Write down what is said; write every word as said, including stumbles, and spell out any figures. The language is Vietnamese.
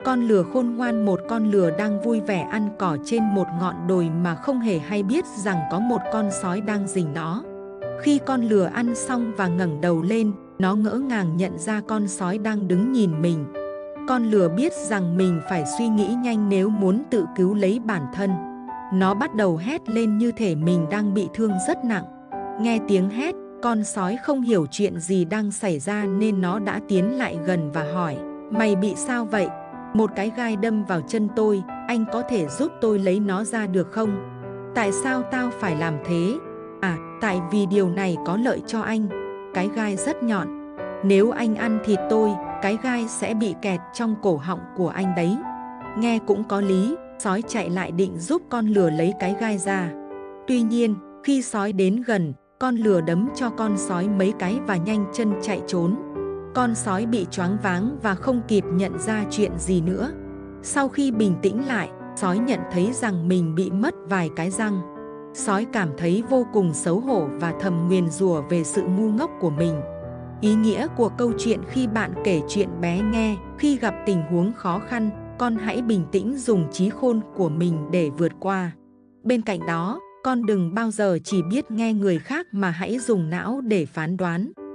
Con lừa khôn ngoan. Một con lừa đang vui vẻ ăn cỏ trên một ngọn đồi mà không hề hay biết rằng có một con sói đang rình nó. Khi con lừa ăn xong và ngẩng đầu lên, nó ngỡ ngàng nhận ra con sói đang đứng nhìn mình. Con lừa biết rằng mình phải suy nghĩ nhanh nếu muốn tự cứu lấy bản thân. Nó bắt đầu hét lên như thể mình đang bị thương rất nặng. Nghe tiếng hét, con sói không hiểu chuyện gì đang xảy ra nên nó đã tiến lại gần và hỏi: "Mày bị sao vậy?" "Một cái gai đâm vào chân tôi, anh có thể giúp tôi lấy nó ra được không?" "Tại sao tao phải làm thế?" "À, tại vì điều này có lợi cho anh. Cái gai rất nhọn. Nếu anh ăn thịt tôi, cái gai sẽ bị kẹt trong cổ họng của anh đấy." Nghe cũng có lý, sói chạy lại định giúp con lừa lấy cái gai ra. Tuy nhiên, khi sói đến gần, con lừa đấm cho con sói mấy cái và nhanh chân chạy trốn. Con sói bị choáng váng và không kịp nhận ra chuyện gì nữa. Sau khi bình tĩnh lại, sói nhận thấy rằng mình bị mất vài cái răng. Sói cảm thấy vô cùng xấu hổ và thầm nguyền rủa về sự ngu ngốc của mình. Ý nghĩa của câu chuyện: khi bạn kể chuyện bé nghe, khi gặp tình huống khó khăn, con hãy bình tĩnh dùng trí khôn của mình để vượt qua. Bên cạnh đó, con đừng bao giờ chỉ biết nghe người khác mà hãy dùng não để phán đoán.